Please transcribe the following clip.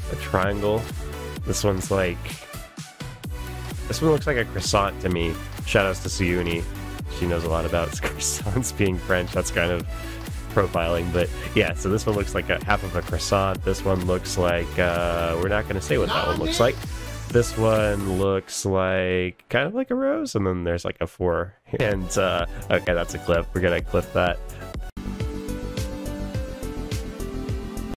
a triangle. This one's like... This one looks like a croissant to me. Shoutouts to Suyuni. She knows a lot about croissants being French. That's kind of profiling, but yeah, so this one looks like a half of a croissant. This one looks like, we're not going to say what that one looks like. This one looks like kind of like a rose, and then there's like a 4. And okay, that's a clip. We're gonna clip that.